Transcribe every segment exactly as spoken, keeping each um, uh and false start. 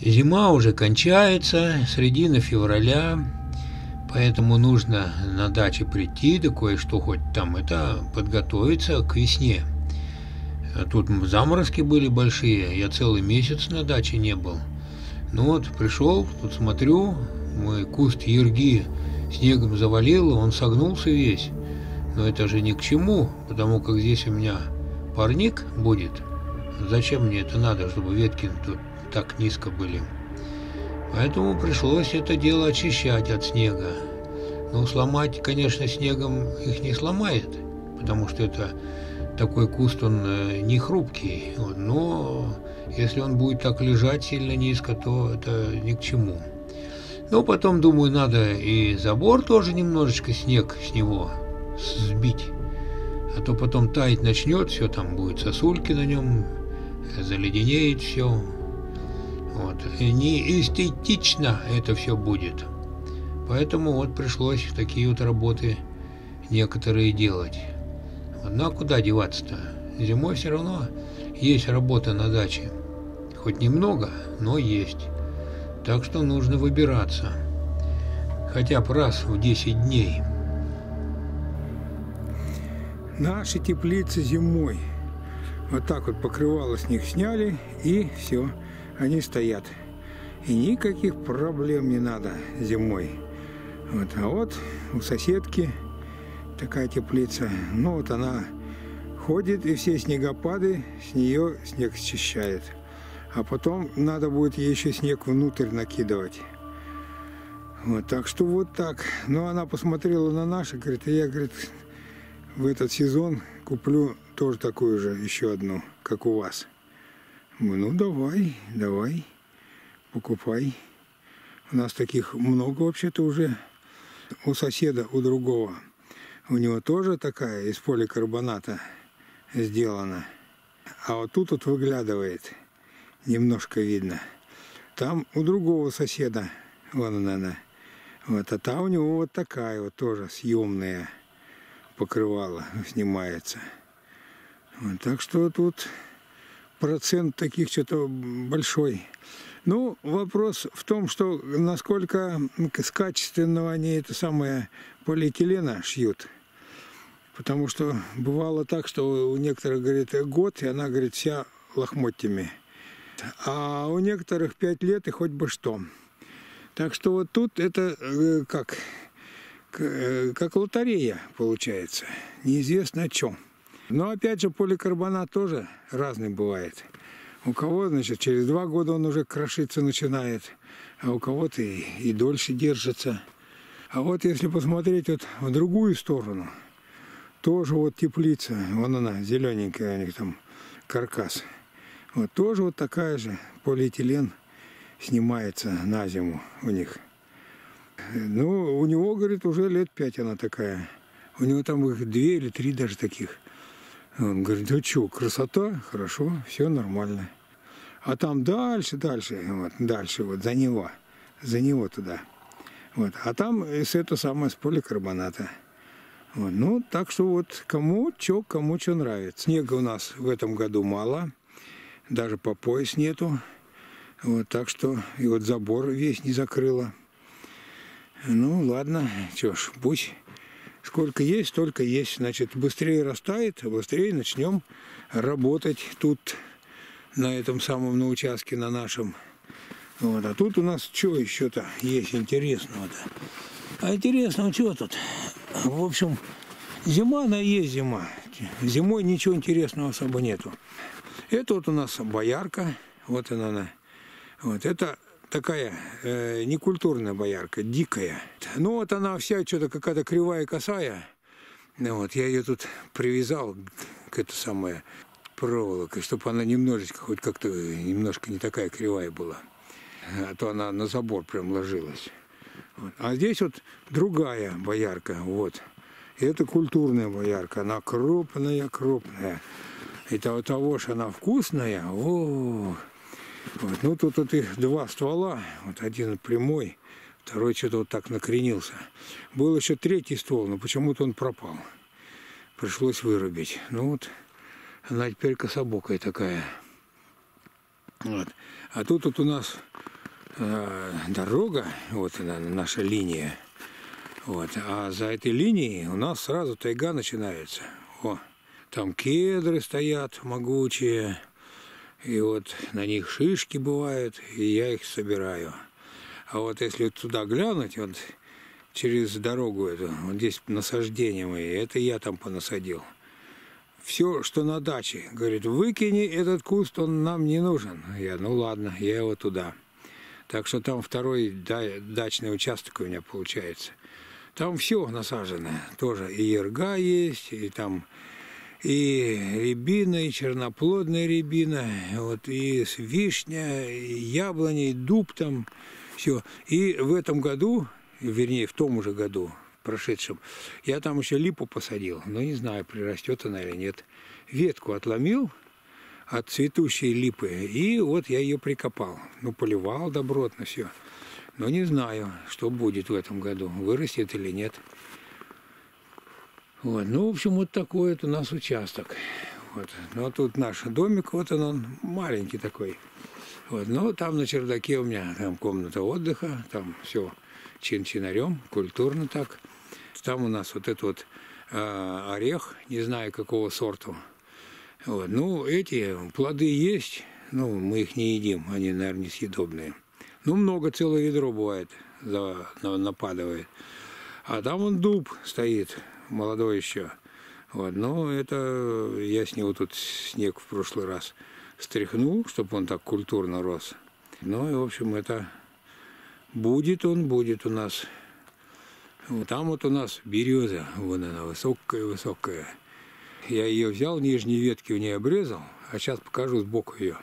Зима уже кончается, середина февраля, поэтому нужно на даче прийти, да кое-что хоть там это подготовиться к весне. Тут заморозки были большие, я целый месяц на даче не был. Ну вот, пришел, тут смотрю, мой куст ерги снегом завалило, он согнулся весь. Но это же ни к чему, потому как здесь у меня парник будет. Зачем мне это надо, чтобы ветки тут так низко были? Поэтому пришлось это дело очищать от снега. Ну, сломать, конечно, снегом их не сломает, потому что это такой куст, он не хрупкий. Вот, но если он будет так лежать сильно низко, то это ни к чему. Но потом, думаю, надо и забор тоже немножечко снег с него сбить. А то потом таять начнет, все там будет сосульки на нем, заледенеет все. Вот. И не эстетично это все будет. Поэтому вот пришлось такие вот работы некоторые делать. Ну а куда деваться-то? Зимой все равно есть работа на даче. Хоть немного, но есть. Так что нужно выбираться. Хотя бы раз в десять дней. Наши теплицы зимой. Вот так вот покрывало с них сняли, и все, они стоят. И никаких проблем не надо зимой. Вот. А вот у соседки такая теплица. Ну вот она ходит, и все снегопады с нее снег счищает. А потом надо будет ей еще снег внутрь накидывать. Вот, так что вот так. Но она посмотрела на наши, говорит, и я, говорит, в этот сезон куплю тоже такую же, еще одну, как у вас. Мы, ну давай, давай, покупай. У нас таких много вообще-то уже. У соседа, у другого. У него тоже такая из поликарбоната сделана. А вот тут вот выглядывает, немножко видно. Там у другого соседа, вон она, вот, а там у него вот такая вот тоже съемная покрывало снимается. Вот, так что тут процент таких что-то большой. Ну, вопрос в том, что насколько с качественного они это самое полиэтилена шьют. Потому что бывало так, что у некоторых, говорит, год, и она, говорит, вся лохмотьями. А у некоторых пять лет и хоть бы что. Так что вот тут это э, как, э, как лотерея получается. Неизвестно о чем. Но опять же поликарбонат тоже разный бывает. У кого, значит, через два года он уже крошиться начинает, а у кого-то и, и дольше держится. А вот если посмотреть вот в другую сторону, тоже вот теплица, вон она, зелененькая, у них там каркас. Вот тоже вот такая же, полиэтилен снимается на зиму у них. Ну, у него, говорит, уже лет пять она такая. У него там их две или три даже таких. Он говорит, да что, красота, хорошо, все нормально. А там дальше, дальше, вот, дальше, вот за него, за него туда. Вот. А там с это самое, с поликарбоната. Вот. Ну, так что вот кому что, кому что нравится. Снега у нас в этом году мало, даже по пояс нету. Вот, так что и вот забор весь не закрыло. Ну, ладно, что ж, пусть сколько есть, столько есть. Значит, быстрее растает, быстрее начнем работать тут, на этом самом, на участке, на нашем. Вот, а тут у нас что еще-то есть интересного-то? А интересного что тут? В общем, зима, она есть зима. Зимой ничего интересного особо нету. Это вот у нас боярка, вот она, она. Вот, это такая э, некультурная боярка, дикая. Ну вот она вся что-то какая-то кривая, косая. Вот, я ее тут привязал к этой самой проволокой, чтобы она немножечко, хоть как-то немножко не такая кривая была. А то она на забор прям ложилась. Вот. А здесь вот другая боярка, вот. И это культурная боярка, она крупная, крупная. И того, того ж она вкусная, о. Вот. Ну тут вот их два ствола, вот один прямой, второй что-то вот так накренился. Был еще третий ствол, но почему-то он пропал. Пришлось вырубить. Ну вот, она теперь кособокая такая. Вот. А тут вот у нас э, дорога, вот она, наша линия. Вот. А за этой линией у нас сразу тайга начинается. О, там кедры стоят могучие, и вот на них шишки бывают, и я их собираю. А вот если туда глянуть, вот через дорогу эту, вот здесь насаждения мои, это я там понасадил. Все, что на даче, говорит, выкини этот куст, он нам не нужен. Я, ну ладно, я его туда. Так что там второй дачный участок у меня получается. Там все насажено, тоже и ерга есть, и там и рябина, и черноплодная рябина, вот, и вишня, и яблони, и дуб там, все. И в этом году, вернее, в том уже году, прошедшем, я там еще липу посадил, но не знаю, прирастет она или нет. Ветку отломил от цветущей липы, и вот я ее прикопал. Ну, поливал добротно все. Но не знаю, что будет в этом году, вырастет или нет. Вот. Ну, в общем, вот такой вот у нас участок. Вот. Ну, а тут наш домик, вот он, он маленький такой. Вот. Но там на чердаке у меня там комната отдыха, там все чин-чинарем, культурно так. Там у нас вот этот вот э, орех, не знаю какого сорта. Вот. Ну, эти плоды есть, ну, мы их не едим, они, наверное, несъедобные. Ну, много, целое ведро бывает, за, на, нападывает. А там он дуб стоит, молодой еще. Вот. Но это я с него тут снег в прошлый раз стряхнул, чтобы он так культурно рос. Ну, и, в общем, это будет он, будет у нас. Вот там вот у нас береза, вон она, высокая-высокая. Я ее взял, нижние ветки в ней обрезал, а сейчас покажу сбоку ее.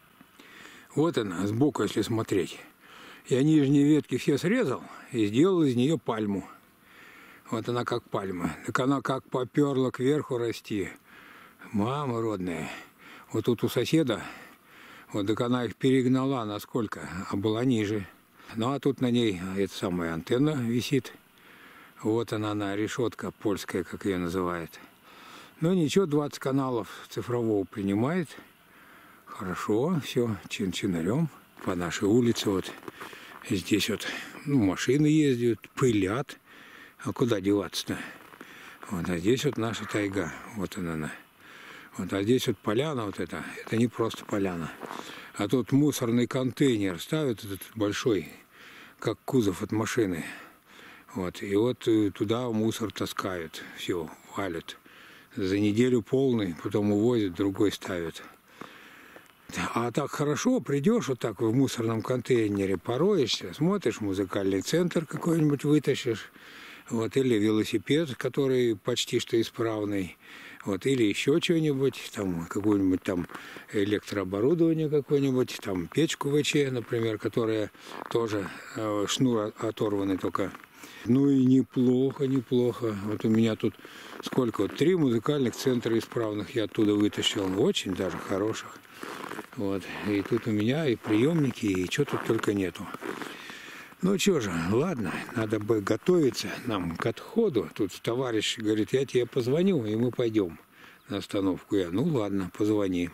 Вот она, сбоку, если смотреть. Я нижние ветки все срезал и сделал из нее пальму. Вот она как пальма. Так она как поперла кверху расти. Мама родная. Вот тут у соседа, вот так она их перегнала насколько, а была ниже. Ну а тут на ней эта самая антенна висит. Вот она, она, решетка польская, как ее называют. Ну ничего, двадцать каналов цифрового принимает. Хорошо, все, чин-чинарем. По нашей улице вот здесь вот, ну, машины ездят, пылят. А куда деваться-то? Вот, а здесь вот наша тайга. Вот она, она. Вот, а здесь вот поляна вот эта. Это не просто поляна. А тут мусорный контейнер ставят этот большой, как кузов от машины. Вот, и вот туда мусор таскают. Все, валят. За неделю полный, потом увозят, другой ставят. А так хорошо, придешь вот так в мусорном контейнере, пороешься, смотришь, музыкальный центр какой-нибудь вытащишь, вот, или велосипед, который почти что исправный, вот, или еще что-нибудь, там, какое-нибудь там электрооборудование какое-нибудь, там, печку ВЧ, например, которая тоже э, шнур оторванный только. Ну и неплохо, неплохо. Вот у меня тут сколько, вот три музыкальных центра исправных я оттуда вытащил, очень даже хороших. Вот. И тут у меня и приемники, и что тут только нету. Ну что же, ладно, надо бы готовиться нам к отходу. Тут товарищ говорит, я тебе позвоню, и мы пойдем на остановку. Я, ну ладно, позвони.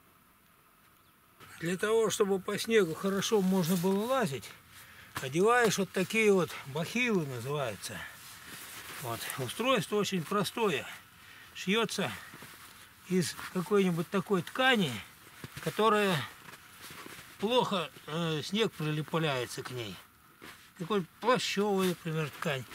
Для того, чтобы по снегу хорошо можно было лазить, одеваешь вот такие вот бахилы, называются. Вот. Устройство очень простое. Шьется из какой-нибудь такой ткани, которая плохо, э, снег прилепляется к ней. Такой плащевый, например, ткань.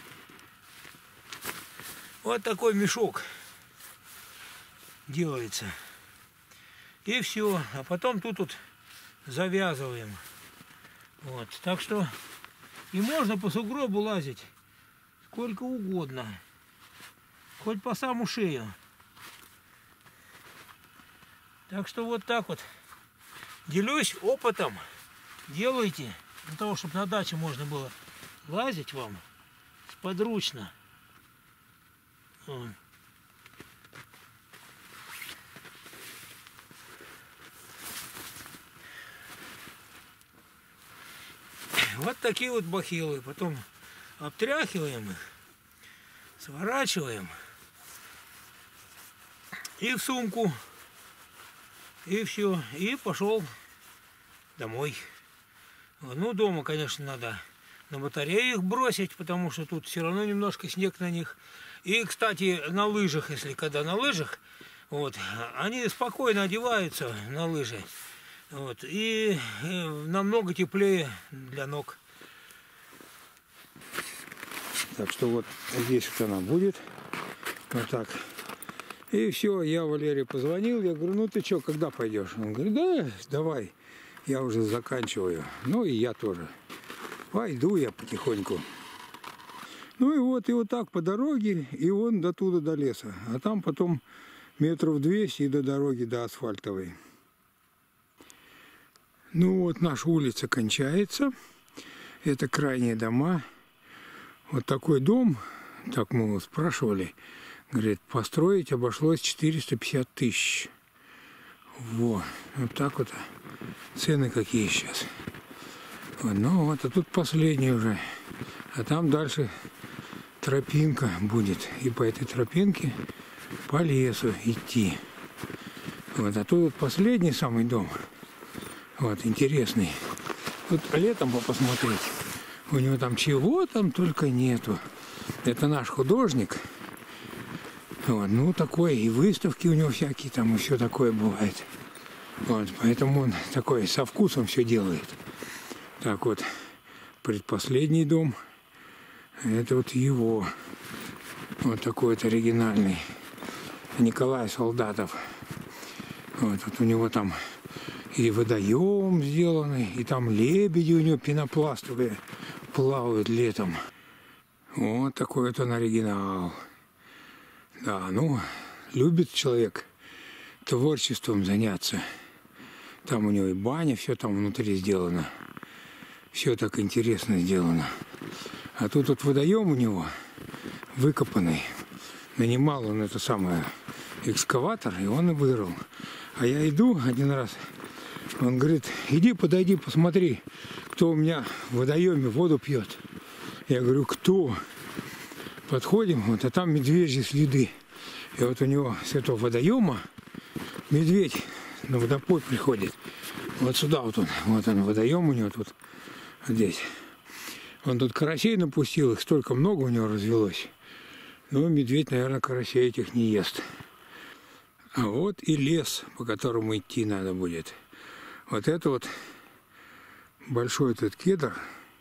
Вот такой мешок делается. И все. А потом тут вот завязываем. Вот. Так что и можно по сугробу лазить сколько угодно. Хоть по саму шею. Так что вот так вот. Делюсь опытом. Делайте. Для того, чтобы на даче можно было лазить вам сподручно. Вот. Вот такие вот бахилы. Потом обтряхиваем их, сворачиваем и в сумку. И все. И пошел домой. Ну, дома, конечно, надо на батарее их бросить, потому что тут все равно немножко снег на них. И, кстати, на лыжах, если когда на лыжах, вот, они спокойно одеваются на лыжи. Вот, и, и намного теплее для ног. Так что вот здесь вот она будет. Вот так. И все, я Валерию позвонил, я говорю, ну ты что, когда пойдешь? Он говорит, да, давай, я уже заканчиваю. Ну и я тоже. Пойду я потихоньку. Ну и вот, и вот так по дороге, и он до туда, до леса. А там потом метров двести и до дороги, до асфальтовой. Ну вот наша улица кончается. Это крайние дома. Вот такой дом, так мы его спрашивали, говорит, построить обошлось четыреста пятьдесят тысяч. Во, вот так вот цены какие сейчас. Вот, ну вот, а тут последний уже. А там дальше тропинка будет. И по этой тропинке по лесу идти. Вот, а тут вот последний самый дом. Вот, интересный. Вот летом посмотреть. У него там чего там только нету. Это наш художник. Вот, ну, такой, и выставки у него всякие там, и все такое бывает. Вот, поэтому он такой со вкусом все делает. Так вот, предпоследний дом, это вот его. Вот такой вот оригинальный. Николай Солдатов. Вот, вот у него там и водоем сделанный, и там лебеди у него пенопластовые плавают летом. Вот такой вот он оригинал. Да, ну, любит человек творчеством заняться. Там у него и баня, все там внутри сделано. Все так интересно сделано. А тут вот водоем у него выкопанный. Нанимал он это самое экскаватор, и он и вырыл. А я иду один раз, он говорит, иди подойди, посмотри, кто у меня в водоеме воду пьет. Я говорю, кто? Подходим, вот, а там медвежьи следы. И вот у него с этого водоема медведь на водопой приходит. Вот сюда вот он, вот он, водоем у него тут, вот здесь. Он тут карасей напустил, их столько много у него развелось. Но медведь, наверное, карасей этих не ест. А вот и лес, по которому идти надо будет. Вот это вот большой этот кедр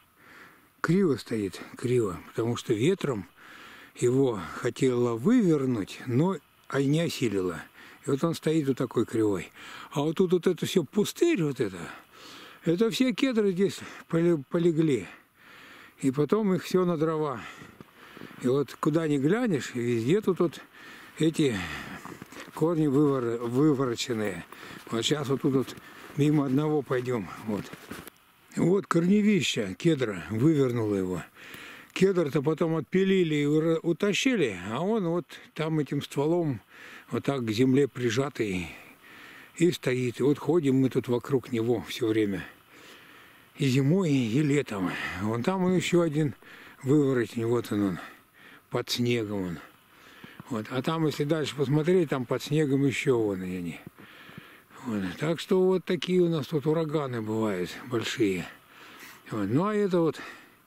криво стоит, криво, потому что ветром его хотела вывернуть, но не осилила. И вот он стоит вот такой кривой. А вот тут вот это все пустырь, вот это, это все кедры здесь полегли. И потом их все на дрова. И вот куда ни глянешь, везде тут вот эти корни вывор... вывороченные. Вот сейчас вот тут вот мимо одного пойдем. Вот. Вот корневища кедра, вывернуло его. Кедр-то потом отпилили и утащили, а он вот там этим стволом вот так к земле прижатый и стоит. И вот ходим мы тут вокруг него все время. И зимой, и летом. Вон там он еще один выворотень, вот он, он под снегом он. Вот. А там, если дальше посмотреть, там под снегом еще вон они. Вот. Так что вот такие у нас тут ураганы бывают большие. Вот. Ну а это вот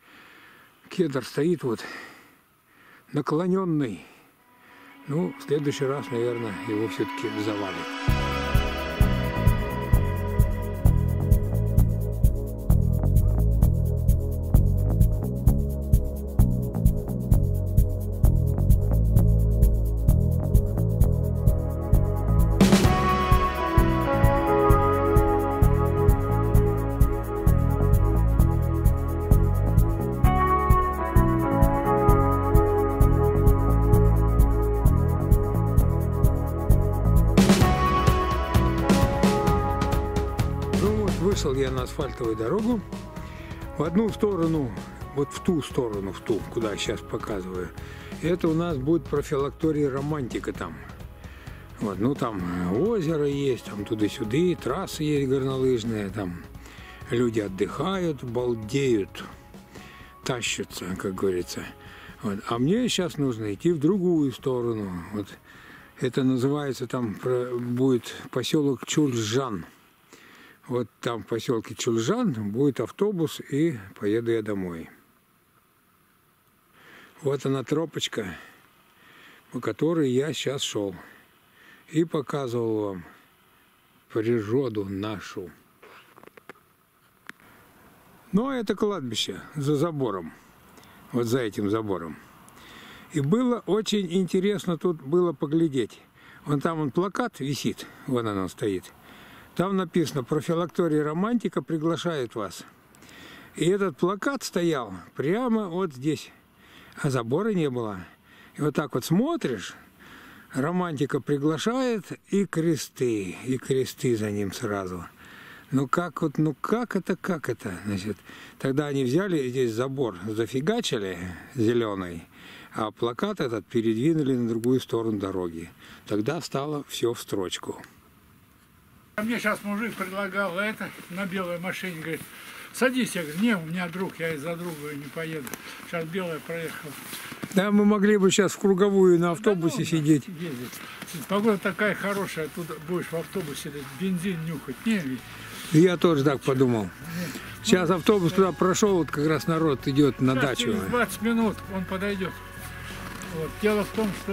кедр стоит вот наклоненный. Ну, в следующий раз, наверное, его все-таки завалит. Вышел я на асфальтовую дорогу. В одну сторону, вот в ту сторону, в ту, куда я сейчас показываю, это у нас будет профилактория романтика там. Вот, ну там озеро есть, там туда-сюда, трассы есть горнолыжные, там люди отдыхают, балдеют, тащатся, как говорится. Вот. А мне сейчас нужно идти в другую сторону. Вот. Это называется, там будет поселок Чульжан. Вот там в поселке Чульжан будет автобус, и поеду я домой. Вот она тропочка, по которой я сейчас шел. И показывал вам природу нашу. Ну, а это кладбище за забором. Вот за этим забором. И было очень интересно тут было поглядеть. Вон там он плакат висит, вон он стоит. Там написано: профилакторий романтика приглашает вас. И этот плакат стоял прямо вот здесь, а забора не было. И вот так вот смотришь, романтика приглашает, и кресты, и кресты за ним сразу. Ну как вот, ну как это, как это? Значит, тогда они взяли здесь забор, зафигачили зеленый, а плакат этот передвинули на другую сторону дороги. Тогда стало все в строчку. Мне сейчас мужик предлагал это на белой машине, говорит: садись. Я говорю: не, у меня друг, я из-за друга не поеду. Сейчас белая проехала. Да, мы могли бы сейчас в круговую на автобусе да, ну, сидеть. Ездить. Погода такая хорошая, тут будешь в автобусе бензин нюхать. Не, Я тоже так подумал. Сейчас автобус туда прошел, вот как раз народ идет на сейчас дачу. Через двадцать минут он подойдет. Вот. Дело в том, что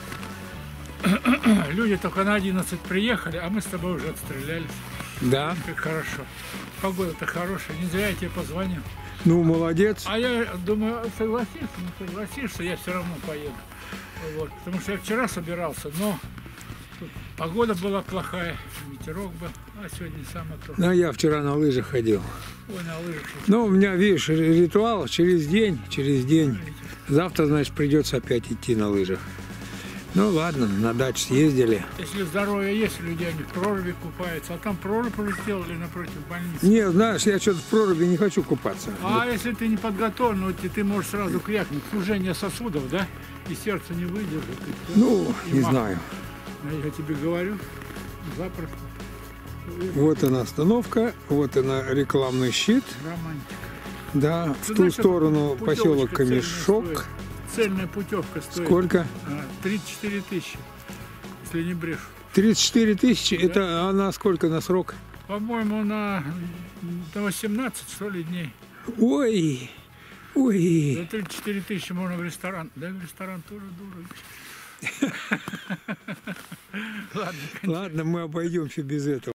это люди только на одиннадцать приехали, а мы с тобой уже отстрелялись. Да. Как хорошо. Погода-то хорошая, не зря я тебе позвонил. Ну, молодец. А я думаю, согласишься, не согласишься, я все равно поеду. Вот. Потому что я вчера собирался, но погода была плохая, ветерок был, а сегодня самое то. Ну, я вчера на лыжах ходил. Ой, на лыжах. Ну, у меня, видишь, ритуал через день, через день. Завтра, значит, придется опять идти на лыжах. Ну, ладно, на дачу съездили. Если здоровье есть, люди они в проруби купаются, а там прорубь уже сделали напротив больницы. Не, знаешь, я что-то в проруби не хочу купаться. А если ты не подготовлен, вот, ты можешь сразу крякнуть. Сужение сосудов, да? И сердце не выдержит. И Ну, и не мах. знаю. Я тебе говорю, запросто. Вот она остановка, вот она рекламный щит. Романтика. Да, в Ты ту знаешь, сторону путевочка поселок цельная Камешок. стоит. Цельная путевка стоит. Сколько? А, тридцать четыре тысячи, если не брешу. тридцать четыре тысячи, Да. это она сколько на срок? По-моему, на, на восемнадцать, что ли, дней. Ой, За ой. тридцать четыре тысячи можно в ресторан. Да, в ресторан тоже дорого. Ладно. Ладно, мы обойдемся без этого.